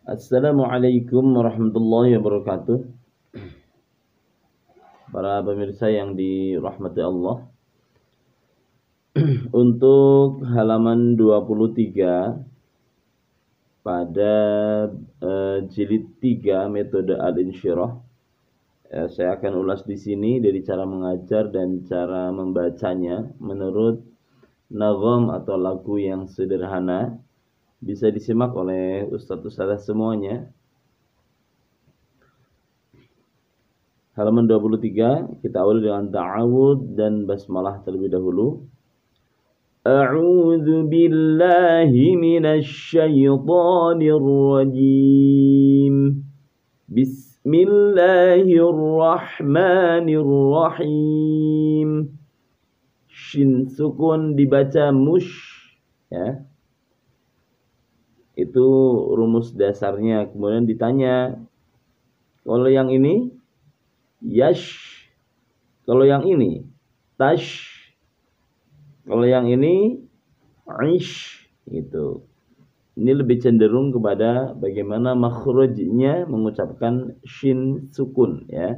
Assalamualaikum warahmatullahi wabarakatuh. Para pemirsa yang dirahmati Allah. Untuk halaman 23 pada jilid 3 metode al-insyirah, saya akan ulas di sini dari cara mengajar dan cara membacanya menurut nazam atau lagu yang sederhana. Bisa disimak oleh ustadz-ustadzah semuanya. Halaman 23, kita awali dengan ta'awud dan basmalah terlebih dahulu. A'udzu billahi minasy syaithanir rajim. Bismillahirrahmanirrahim. Shin sukun dibaca mush, ya. Itu rumus dasarnya. Kemudian ditanya, kalau yang ini yash, kalau yang ini tash, kalau yang ini ish, gitu. Ini lebih cenderung kepada bagaimana makhrajnya mengucapkan shin sukun, ya.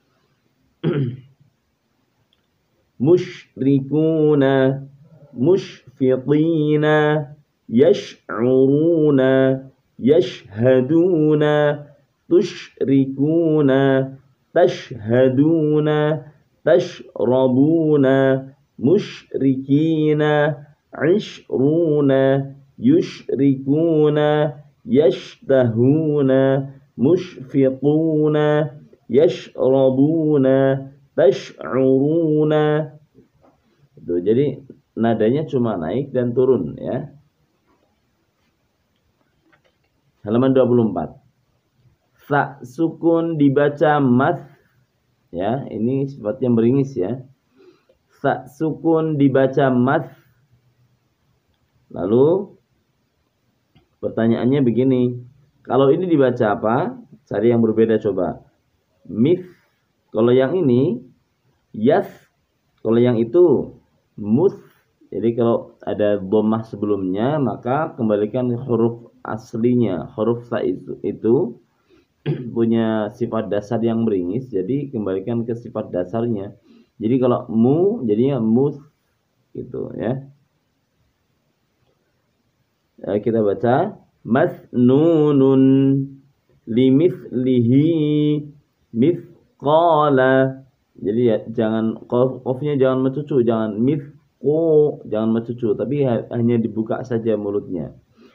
Musyrikuna, musyfiqina, yash'uruna, yashhaduna, tusyrikuna, tashhaduna, tashrabuna, musyrikina, ishruna, yushrikuna, yashtahuna, mushfiquna, yashrabuna, tash'uruna. Itu jadi nadanya cuma naik dan turun, ya. Halaman 24. Sa sukun dibaca math, ya. Ini sifatnya beringis, ya. Sa sukun dibaca math. Lalu pertanyaannya begini, kalau ini dibaca apa? Cari yang berbeda coba. Mith. Kalau yang ini yas. Kalau yang itu mus. Jadi kalau ada dhammah sebelumnya, maka kembalikan huruf aslinya. Huruf sa itu punya sifat dasar yang beringis, jadi kembalikan ke sifat dasarnya. Jadi kalau mu jadinya mus, gitu, ya. Kita baca masnunun limithlihi mithqala. Jadi ya, jangan qafnya jangan mencucu, jangan mithqo, jangan mencucu, tapi hanya dibuka saja mulutnya.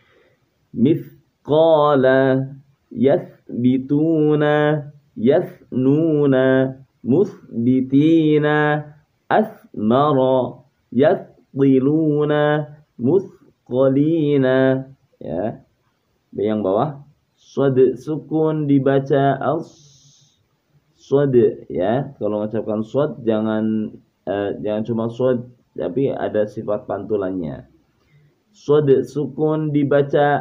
Mithqala, yathbituna, yathnuna, muthbitina, athmara, yathqiluna, muthqalina, ya. Yang bawah shad sukun dibaca shad, ya. Kalau mengucapkan shad jangan cuma shad, tapi ada sifat pantulannya. Shad sukun dibaca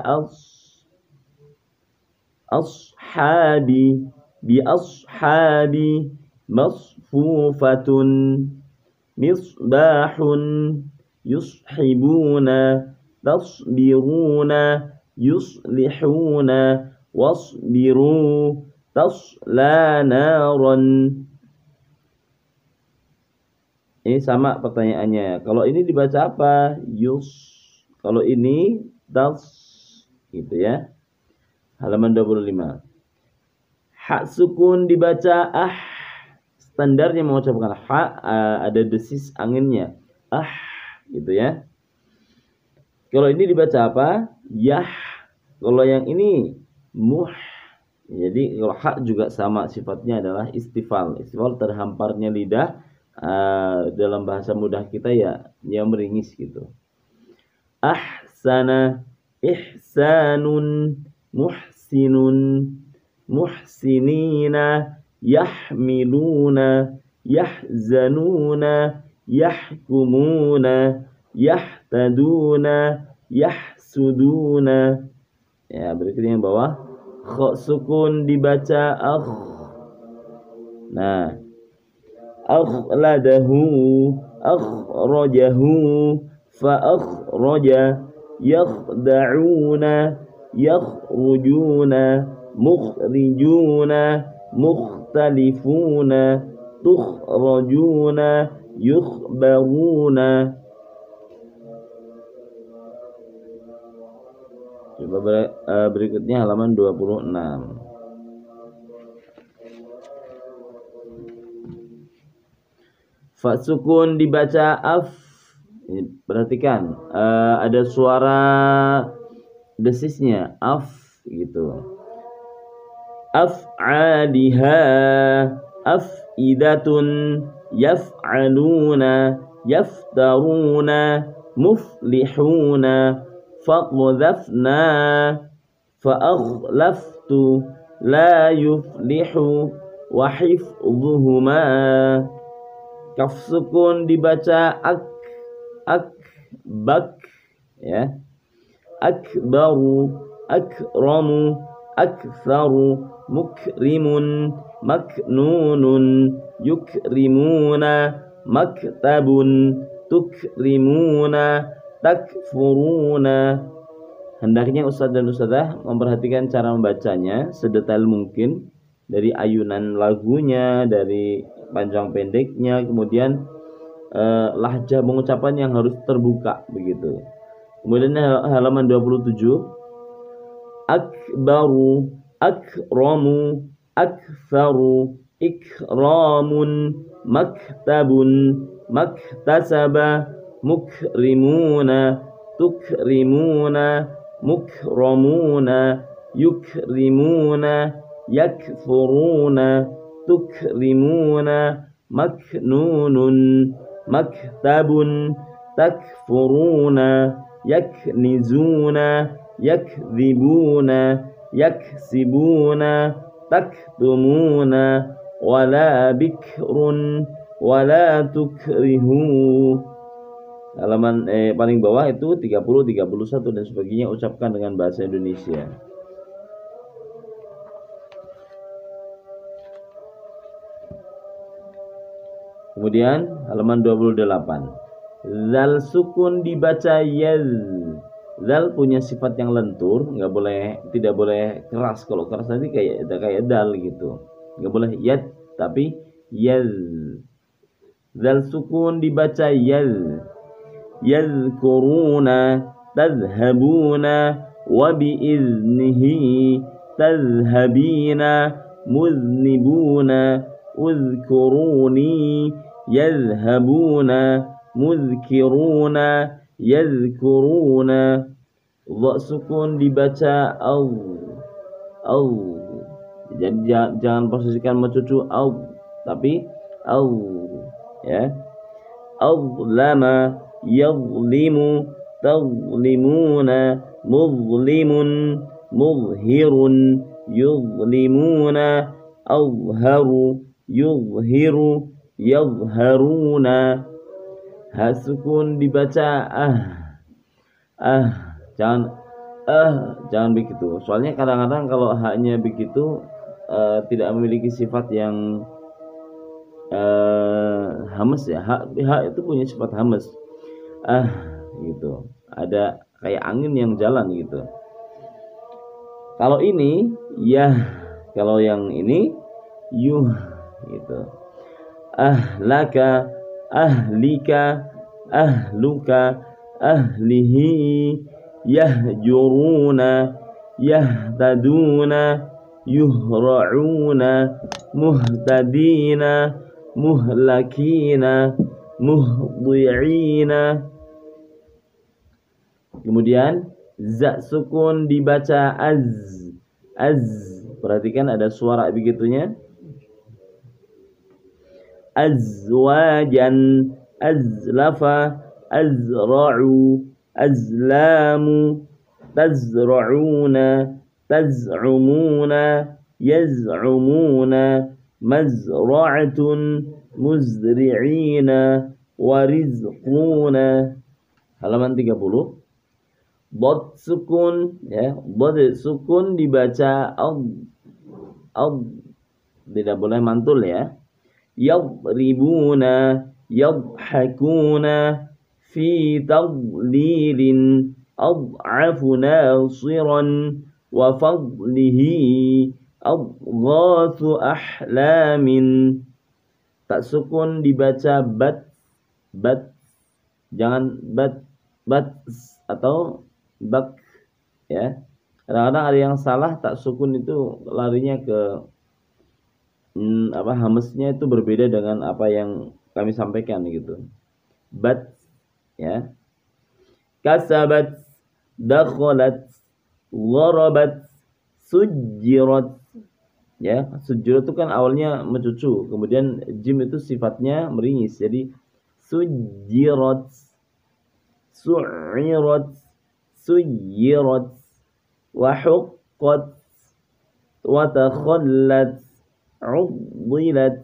ashabi, bi ashabi, masfufatun, misbahun, yushibuna, tasbiruna, yuslihuna, wasbiru, tasla naran. Ini sama pertanyaannya. Kalau ini dibaca apa? Yus. Kalau ini das, gitu, ya. Halaman 25. Hak sukun dibaca ah. Standarnya mengucapkan ha, ada desis anginnya. Ah, gitu, ya. Kalau ini dibaca apa? Yah. Kalau yang ini muh. Jadi kalau hak juga sama, sifatnya adalah istifal. Istifal terhamparnya lidah. Dalam bahasa mudah kita ya yang meringis, gitu. Ahsana, ihsanun, muhsinun, muhsinina, yahmiluna, yahzanuna, yahkumuna, yahtaduna, yahsuduna. Ya, berikutnya yang bawah. Kha sukun dibaca akh. Nah, akhladahu, akhrajahu, fa akhraja, yakhda'una, yakhrujuna, mukhrijuna, mukhtalifuna, tukhrajuna, yukhbaruna. Coba berikutnya halaman 26. Fa sukun dibaca af. Ini perhatikan, ada suara desisnya, af gitu. Af'aliha, af'idatun, yaf'aluna, yaftaruna, muflihuna, faqdhafna, fa'akhlaftu, la yuflihu, wa hifdhuhuma. Kaf sukun dibaca ak, bak, ya. Akbaru, akramu, aktharu, mukrimun, maknunun, yukrimuna, maktabun, tukrimuna, takfuruna. Hendaknya ustadz dan ustadzah memperhatikan cara membacanya sedetail mungkin, dari ayunan lagunya, dari panjang pendeknya, kemudian lahjah pengucapan yang harus terbuka begitu. Kemudian halaman 27, akbaru, akramu, aktharu, ikramun, maktabun, maktasaba, mukrimuna, tukrimuna, mukramuna, yukrimuna, yakfuruna, tukrimuna, maknunun, maktabun, takfuruna, yaknizuna, yakdzibuna, yaksibuna, taktumuna, wala bikrun, wala tukrihu. Halaman paling bawah itu 30, 31 dan sebagainya, ucapkan dengan bahasa Indonesia. Kemudian halaman 28. Zal sukun dibaca yaz. Zal punya sifat yang lentur, tidak boleh keras. Kalau keras nanti kayak dal gitu. Nggak boleh yad, tapi yaz. Zal sukun dibaca yaz. Yazkuruna, tadhhabuna, wa biiznihi, tadhhabina, muznibuna, uzkuruni, yazhabuna, muzkiruna, yazkuruna. Dha sukun dibaca au. Jadi jangan posisikan mencucu au, tapi au, ya. Azlama, yadhlimu, tadhlimuna, muzlimun, muzhirun, yuzlimuna, azharu, yuzhiru, yadhharuna. Ha sukun dibaca jangan begitu. Soalnya kadang-kadang kalau haknya begitu tidak memiliki sifat yang hamas ya. Hak itu punya sifat hamas. Gitu. Ada kayak angin yang jalan gitu. Kalau ini ya, kalau yang ini yuh gitu. Ahlaka, ahlika, ahluka, ahlihi, yahjuruna, yahtaduna, yuhra'una, muhtadina, muhlakina, muhdi'ina. Kemudian za sukun dibaca az. Perhatikan ada suara begitunya. Azwajan, azlafa, azra'u, azlamu, tazra'una, taz'umuna, yaz'umuna, mazra'atun, muzri'ina, warizquna. Halaman 30. Dad sukun, ya, dad sukun dibaca ad, tidak boleh mantul ya. Yadribuna, yadhakuna, fi tadlilin, ad'afu nasiran wa fadlihi adghathu ahlamin. Tak sukun dibaca bat, jangan bat atau bak ya. Kadang-kadang ada yang salah, tak sukun itu larinya ke hamesnya itu berbeda dengan apa yang kami sampaikan gitu. Bat ya. Kasabat, dakhalat, gharabat, sujjirat. Ya, sujjirat itu kan awalnya mencucu, kemudian jim itu sifatnya meringis. Jadi sujjirat, su'irat, suyyirat, wa huqqat, wa takhallat, uddilat.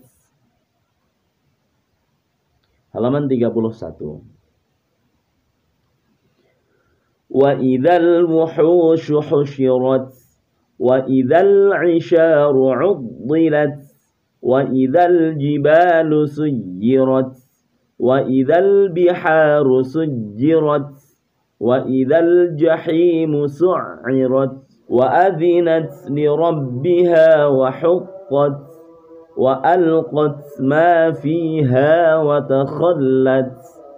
Halaman 31. Wa idzal wuhushu husyirat wa idzal 'isharu 'uddilat wa idzal jibalu suyyirat wa idzal biharu sujjirat wa idzal jahimu su'irat wa adzinat li rabbiha wa huqqat wa alqat ma fiha wa takhallat.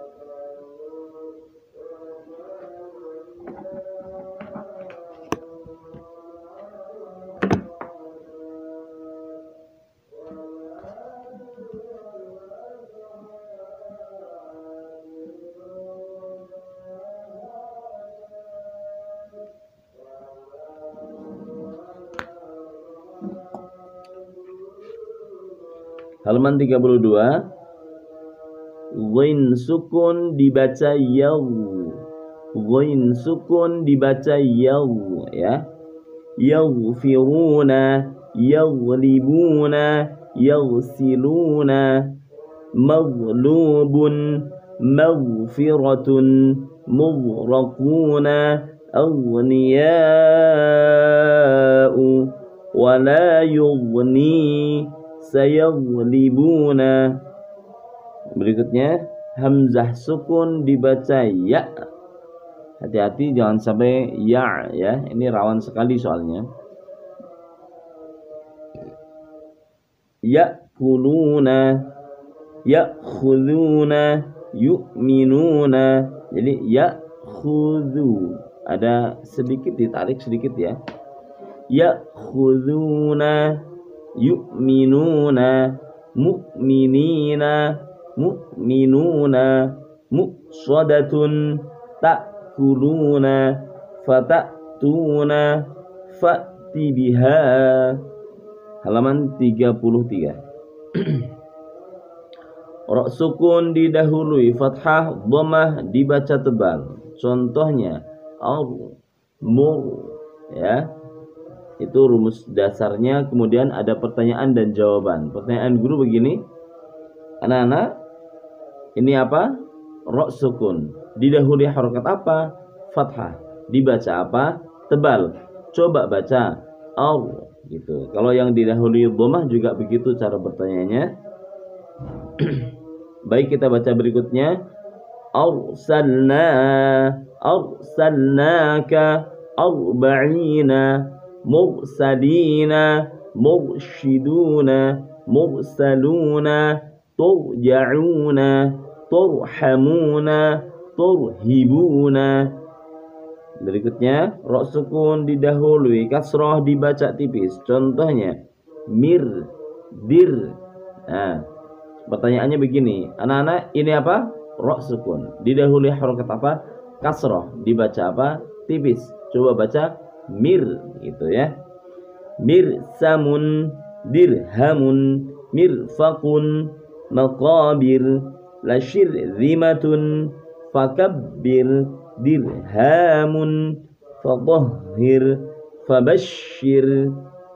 Halaman 32. Ghain sukun dibaca yaw. Ghain sukun dibaca yaw ya. Yaghfiruna, yaghlibuna, yaghsiluna. Maghlubun, maghfiratun, mughraquna, aghniya'u, wala yughni, sayaghlibuna. Berikutnya hamzah sukun dibaca ya. Hati-hati jangan sampai ya ya. Ini rawan sekali soalnya. Ya'kuluna, ya'khuduna, yu'minuna. Jadi ya'khudhu ada sedikit ditarik sedikit ya. Ya'khuduna, yu'minuna, mu'minina, mu'minuna, muqsadatun, ta'kuluna, fata'tuna, fa'ti biha. Halaman 33. Ra sukun didahului fathah, dhammah dibaca tebal. Contohnya mur ya. Itu rumus dasarnya. Kemudian ada pertanyaan dan jawaban. Pertanyaan guru begini, anak-anak, ini apa? Ra sukun didahului harokat apa? Fathah. Dibaca apa? Tebal. Coba baca gitu. Kalau yang didahului dhammah juga begitu cara bertanyanya. Baik, kita baca berikutnya. Arsalnaka arba'ina mursalina mursyiduna mursaluna turja'una turhamuna turhibuna. Berikutnya ra sukun didahului kasrah dibaca tipis. Contohnya mir, dir. Nah, pertanyaannya begini, anak-anak, ini apa? Ra sukun didahului harokat apa? Kasrah dibaca apa? Tipis. Coba baca mir gitu ya. Mirsamun, dirhamun, mirfaqun, maqabir, lasyirzimatun, fakabbir, dirhamun, fadhhir, fabashshir.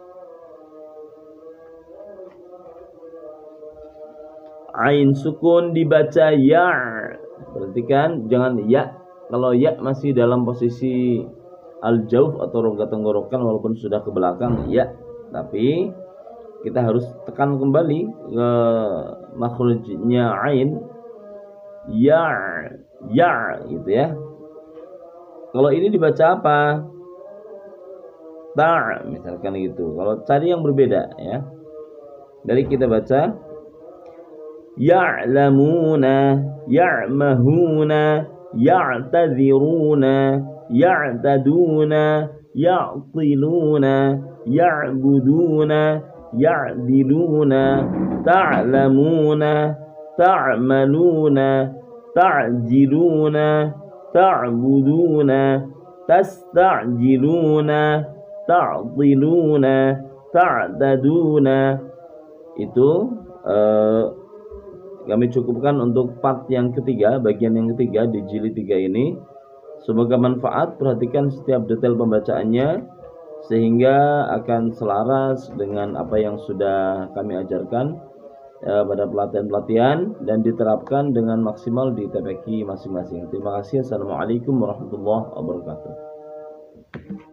Ain sukun dibaca ya. Perhatikan jangan ya. Kalau ya masih dalam posisi al-jauf atau rongga tenggorokan walaupun sudah ke belakang ya, tapi kita harus tekan kembali ke makhrajnya ain ya gitu ya. Kalau ini dibaca apa? Ta' misalkan gitu. Kalau cari yang berbeda ya. Dari kita baca ya'lamuna, ya'mahuna, ya'tadhiruna, ya'taduna, ya'tiluna, ya'buduna, ya'diluna, ta'lamuna, ta'maluna, ta'jiluna, ta'buduna, tasta'jiluna, ta'tiluna, ta'taduna. Itu kami cukupkan untuk part yang ketiga, bagian yang ketiga di jilid 3 ini. Semoga manfaat, perhatikan setiap detail pembacaannya sehingga akan selaras dengan apa yang sudah kami ajarkan pada pelatihan-pelatihan dan diterapkan dengan maksimal di TPQ masing-masing. Terima kasih. Assalamualaikum warahmatullahi wabarakatuh.